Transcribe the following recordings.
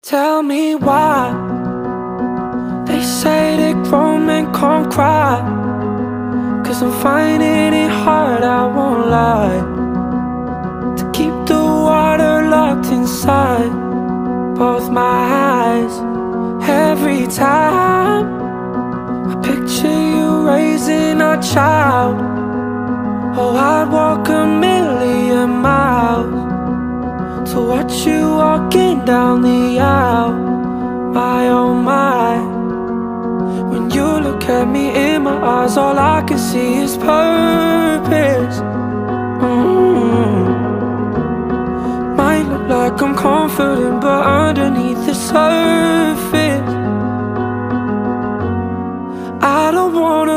Tell me why they say that grown men can't cry, 'cause I'm finding it hard, I won't lie, to keep the water locked inside both my eyes. Every time I picture you raising our child, oh, I'd walk a million miles to watch you walking down the aisle. My oh my, when you look at me in my eyes, all I can see is purpose. Might look like I'm confident, but underneath the surface I don't wanna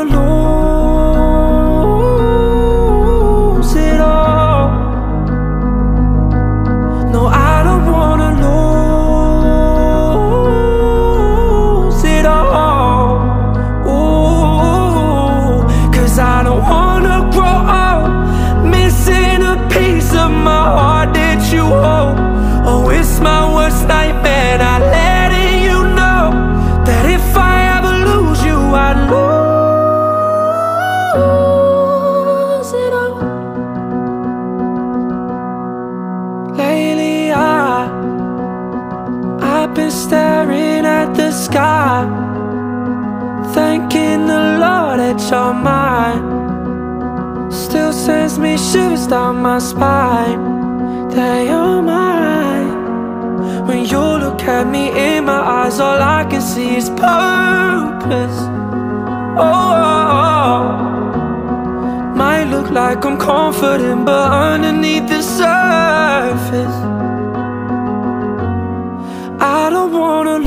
lose it all. No, I don't wanna lose it all. Ooh, 'cause I don't wanna grow up missing a piece of my heart that you hold. Oh, it's my worst nightmare, not letting you know that if I ever lose you, I'd lose it all. Lately I've been staring at the sky, thanking the Lord that you're mine. Still sends me shivers down my spine that you're mine. When you look at me in my eyes, all I can see is purpose. Oh, might look like I'm confident, but underneath the surface I don't wanna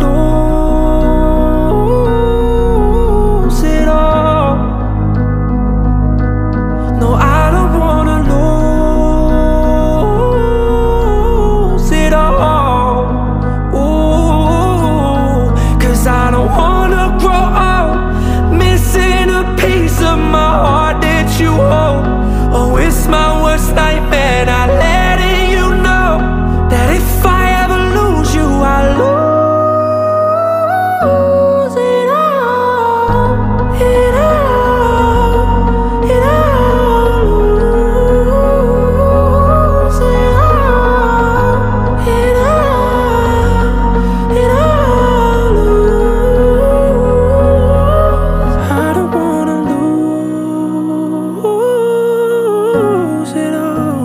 lose it all. No, I don't wanna lose it all. Ooh, 'cause I don't wanna grow up missing a piece of my heart that you hold. Oh, it's my worst nightmare, not letting you know that if I ever lose you, I lose it all. It all, it all, lose it all. It all, it all, lose. I don't wanna lose it all.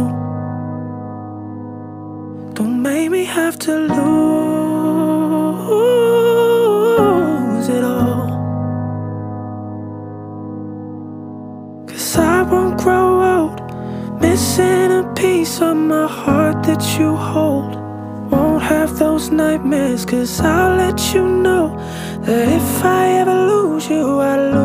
Don't make me have to lose it all, 'cause I won't grow old missing a piece of my heart that you hold. Won't have those nightmares, 'cause I'll let you know that if I ever lose you, I lose